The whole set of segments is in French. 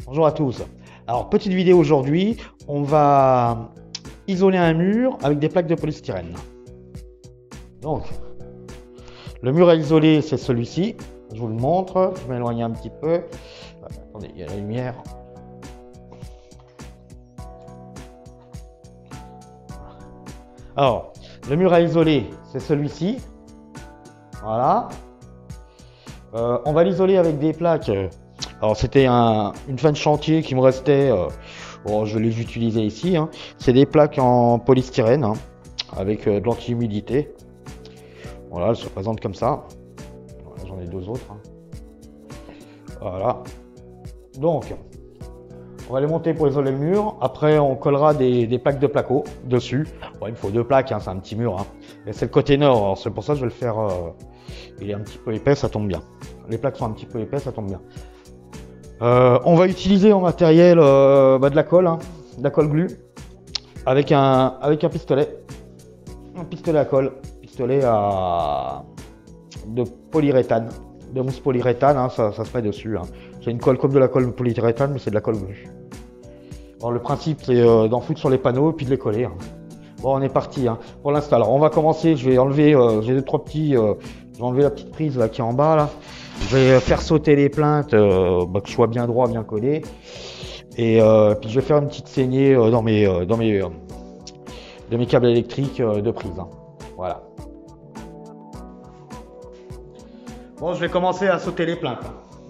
Bonjour à tous. Alors, petite vidéo aujourd'hui, on va isoler un mur avec des plaques de polystyrène. Donc, le mur à isoler, c'est celui-ci. Je vous le montre. Je vais m'éloigner un petit peu. Attendez, il y a la lumière. Alors, le mur à isoler, c'est celui-ci. Voilà. On va l'isoler avec des plaques. Alors, c'était une fin de chantier qui me restait. Bon, je les utilisais ici. C'est des plaques en polystyrène avec de l'anti-humidité. Voilà, elles se présentent comme ça. Voilà, j'en ai deux autres. Voilà. Donc, on va les monter pour isoler le mur. Après, on collera des plaques de placo dessus. Bon, il me faut deux plaques, c'est un petit mur. Et c'est le côté nord. Alors, c'est pour ça que je vais le faire. Il est un petit peu épais, ça tombe bien. Les plaques sont un petit peu épais, ça tombe bien. On va utiliser en matériel de la colle, de la colle glue, avec un pistolet. Un pistolet à colle, de polyuréthane, de mousse polyuréthane, ça se met dessus. C'est une colle comme de la colle polyuréthane, mais c'est de la colle glue. Bon, le principe, c'est d'en foutre sur les panneaux et puis de les coller. Bon, on est parti pour l'instant. Alors, on va commencer. Je vais enlever, j'ai deux trois petits. Je vais enlever la petite prise là qui est en bas là. Je vais faire sauter les plaintes, que je sois bien droit, bien collé. Et puis je vais faire une petite saignée dans mes câbles électriques de prise. Voilà. Bon, je vais commencer à sauter les plaintes.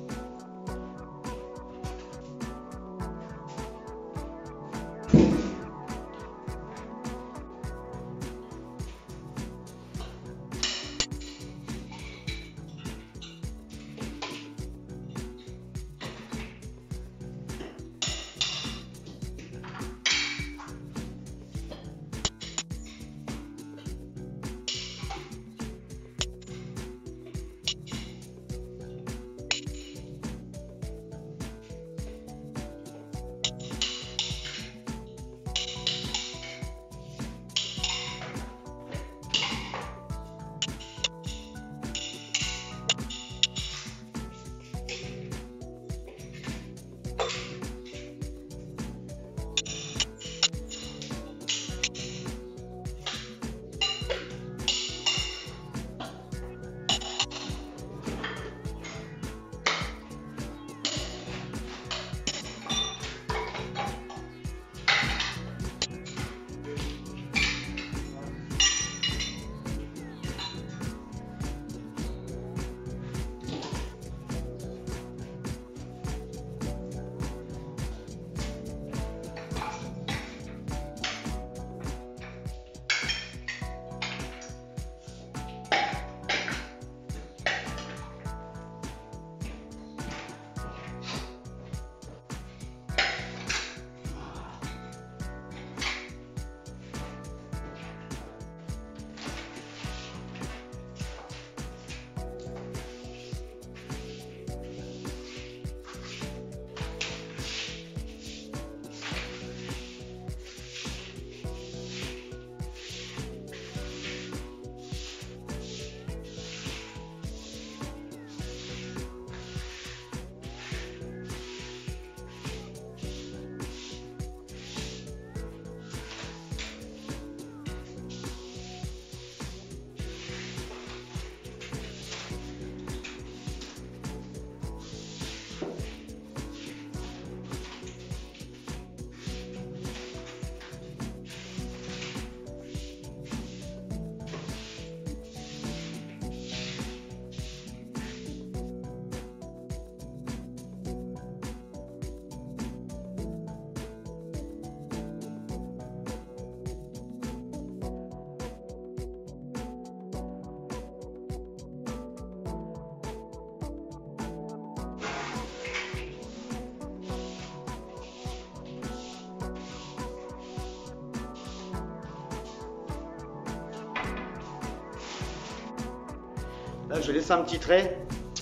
Là, je vais laisser un petit trait.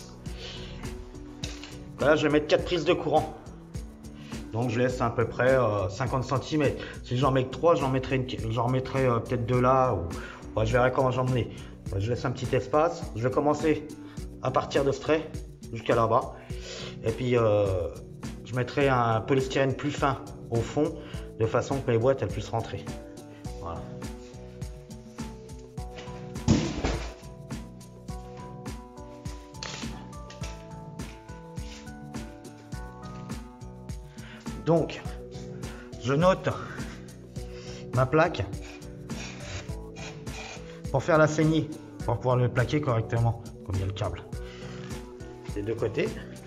Là, je vais mettre 4 prises de courant. Donc, je laisse à peu près 50 cm. Si j'en mets que 3, j'en mettrai peut-être 2 là. Ou je verrai comment j'en mets. Je laisse un petit espace. Je vais commencer à partir de ce trait jusqu'à là-bas. Et puis, je je mettrai un polystyrène plus fin au fond, de façon que les boîtes elles puissent rentrer. Voilà. Donc, je note ma plaque pour faire la saignée, pour pouvoir le plaquer correctement, comme il y a le câble. Des deux côtés.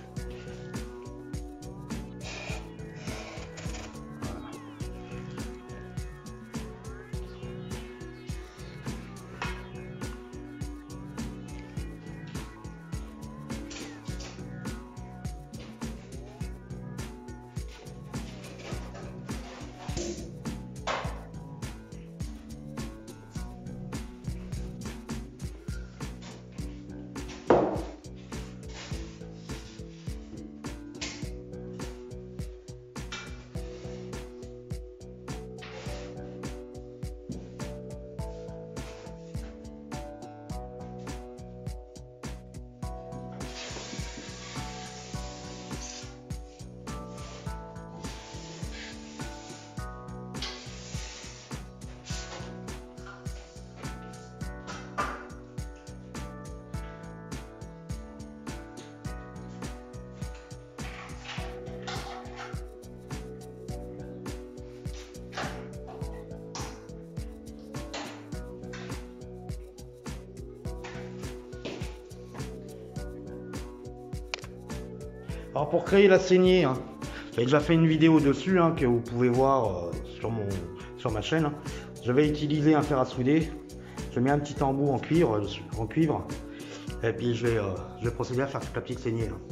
Alors pour créer la saignée, hein, j'ai déjà fait une vidéo dessus hein, que vous pouvez voir sur ma chaîne. Hein. Je vais utiliser un fer à souder. Je mets un petit embout en cuivre, et puis je vais procéder à faire toute la petite saignée. Hein.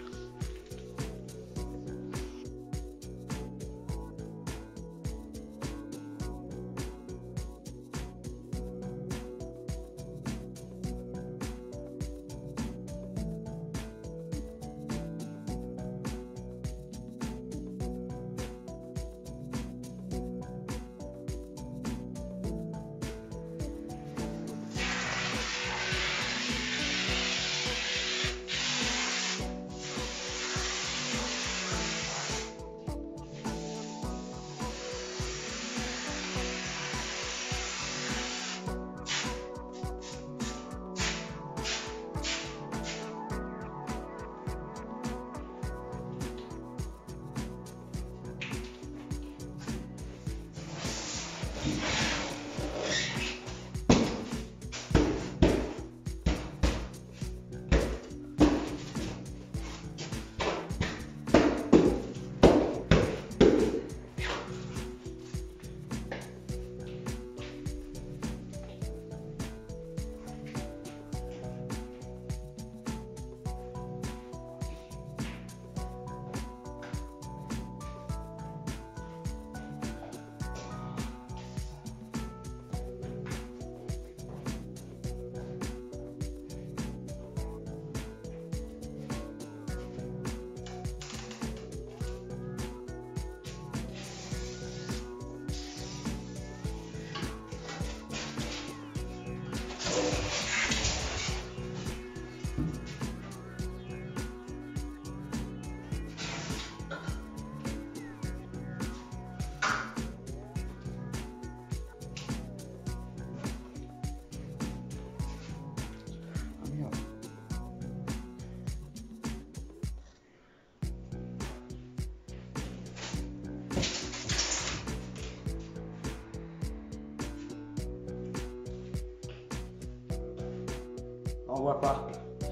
On voit pas.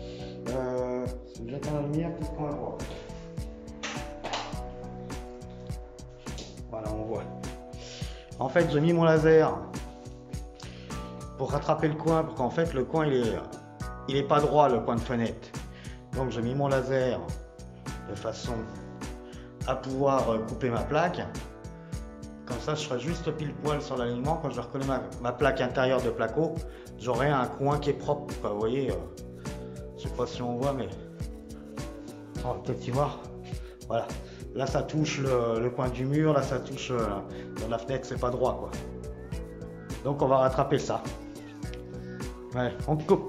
J'attends la lumière, peut-être qu'on la voit. Voilà, on voit. En fait, j'ai mis mon laser pour rattraper le coin, parce qu'en fait, le coin, il est pas droit, le coin de fenêtre. Donc, j'ai mis mon laser de façon à pouvoir couper ma plaque. Comme ça, je serai juste pile poil sur l'alignement. Quand je vais recoller ma plaque intérieure de placo, j'aurai un coin qui est propre. Quoi. Vous voyez, je sais pas si on voit, mais on va peut-être y voir. Voilà. Là, ça touche le coin du mur. Là, ça touche dans la fenêtre. C'est pas droit, quoi. Donc, on va rattraper ça. Ouais, on coupe.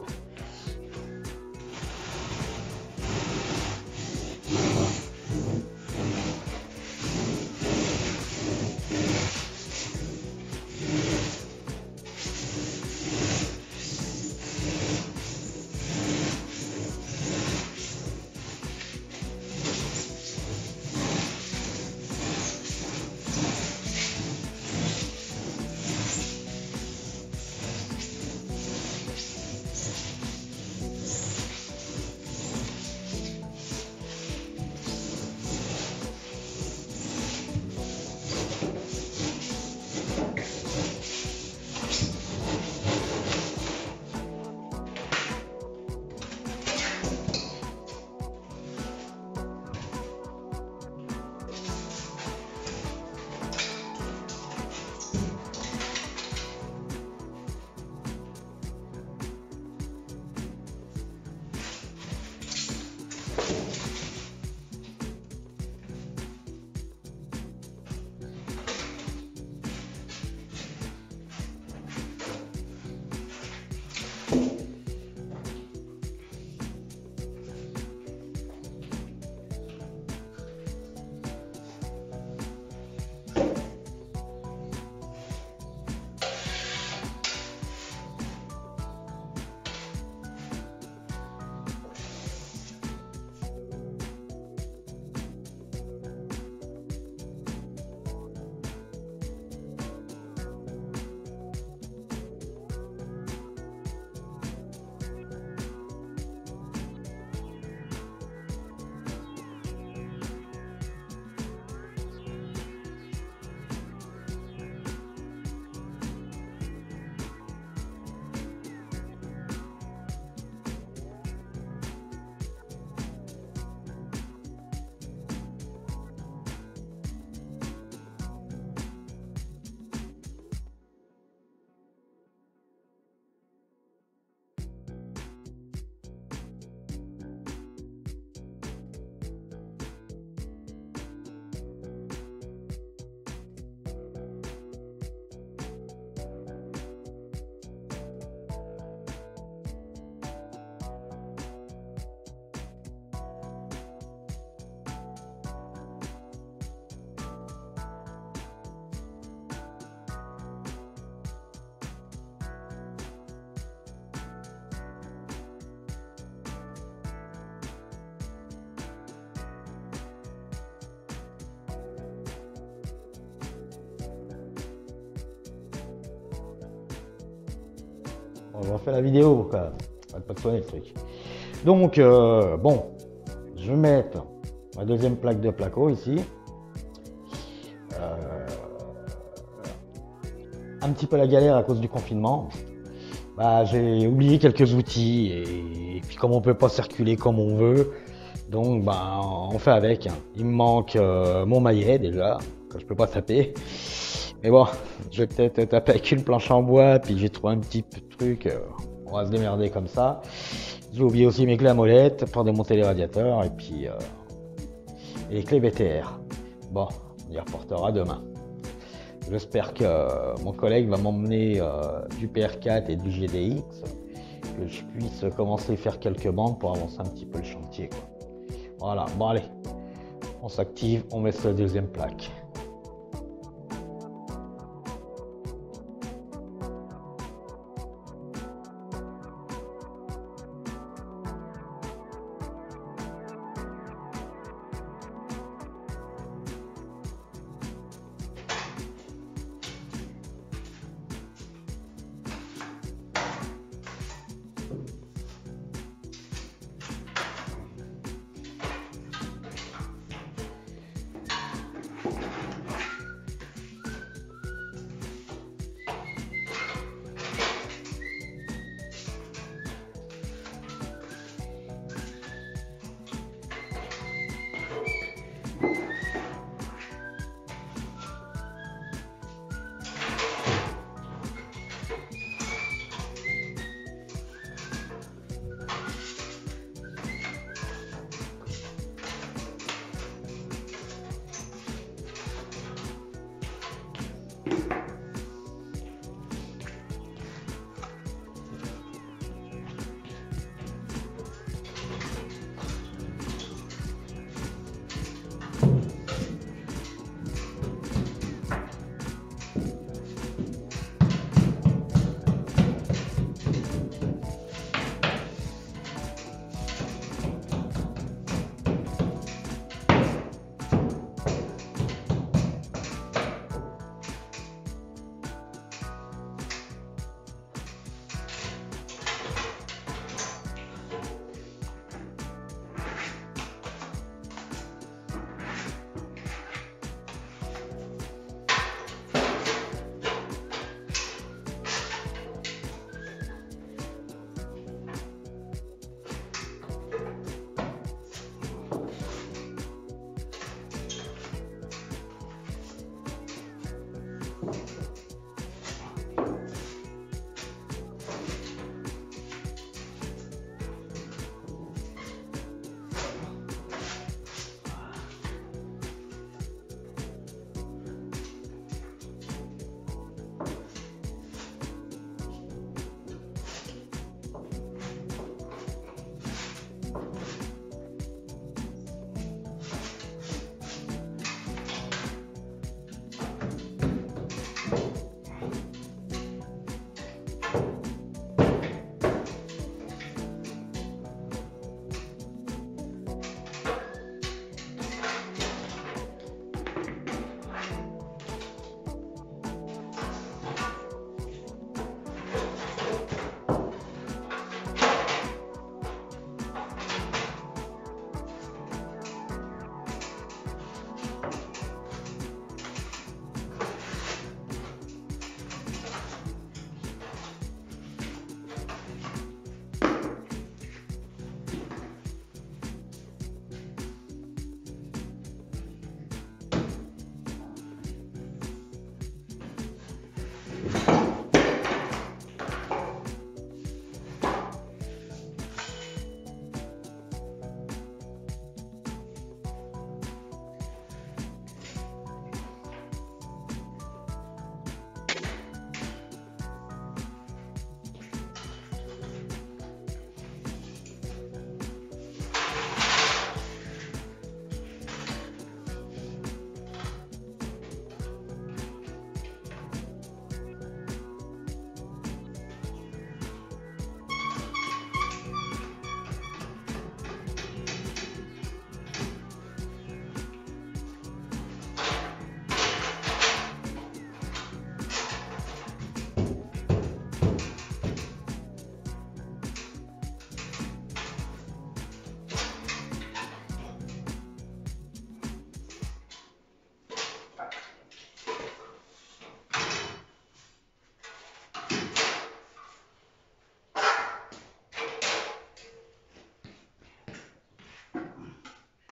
On va faire la vidéo, quoi. Ça va pas sonner le truc. Donc, bon, je vais mettre ma deuxième plaque de placo ici. Un petit peu la galère à cause du confinement. Bah, j'ai oublié quelques outils et puis comme on peut pas circuler comme on veut, donc bah, on fait avec. Il me manque mon maillet déjà, que je peux pas taper. Mais bon, je vais peut-être taper avec une planche en bois, puis j'ai trouvé un petit truc, on va se démerder comme ça. J'ai oublié aussi mes clés à molette pour démonter les radiateurs et puis les clés BTR. Bon, on y reportera demain. J'espère que mon collègue va m'emmener du PR4 et du GDX, que je puisse commencer à faire quelques bandes pour avancer un petit peu le chantier, quoi. Voilà, bon allez, on s'active, on met sa deuxième plaque.